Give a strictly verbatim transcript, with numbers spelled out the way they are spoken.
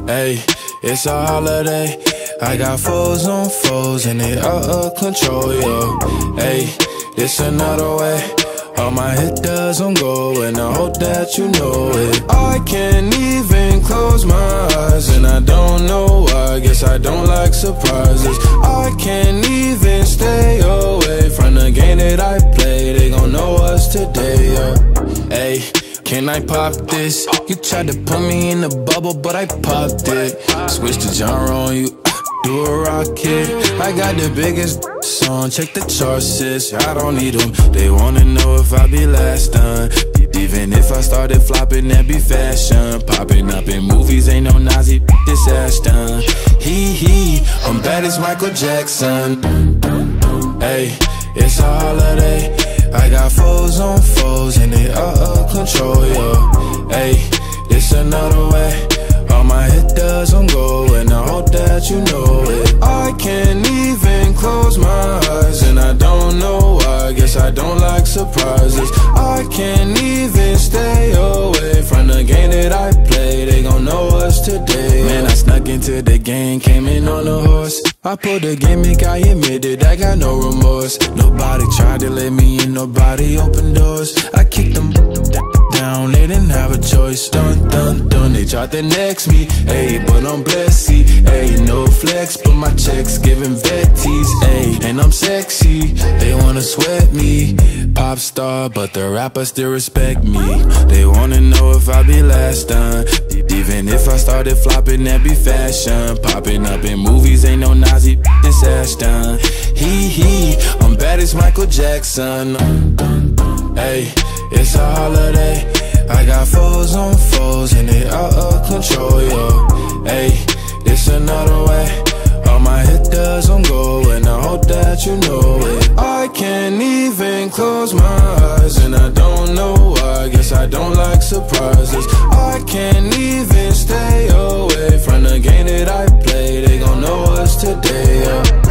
Ayy, it's a holiday. I got foes on foes and they out of control, yo. Ayy, it's another way. All my hittas on go and I hope that you know it. I can't even close my eyes and I don't know why. Guess I don't like surprises. I can't even stay away from the game that I play. They gon' know us today, yeah. Ayy, can I pop this? You tried to put me in the bubble, but I popped it. Switch the genre on you, do a rocket. I got the biggest song, check the charts, sis. I don't need them, they wanna know if I be last done. Even if I started flopping, that be fashion. Popping up in movies, ain't no Nasy, this Ashton. Hee hee, I'm bad as Michael Jackson. Ayy, it's a holiday. I got foes on foes and they out of control, yo. Ayy, it's another way. All my hittas on go and I hope that you know it. I can't even close my eyes and I don't know why. Guess I don't like surprises. I can't even stay away from the game that I play. They gon' know us today. Man, I snuck into the game, came in on a horse. I pulled the gimmick, I admitted I got no remorse. Nobody tried to let me in, nobody opened doors. I kicked them down, they didn't have a choice. Dun dun dun, they tried to next me. Ayy, but I'm blessed, ayy, no flex, but my checks giving vetties, ayy, and I'm sexy. They wanna sweat me, pop star, but the rappers still respect me. They wanna know if I be last done. Even if I started flopping, that be fashion. Popping up in movies, ain't no Nasy, this Ashton. Hee hee, I'm bad as Michael Jackson. Ayy, it's a holiday. I got foes on foes and they out of control, yo. Ayy, it's another way. All my hittas on go and I hope that you know it. I can't even close my eyes and I don't know why. Guess I don't like surprises. I can't even stay away from the game that I play. They gon' know us today, yeah.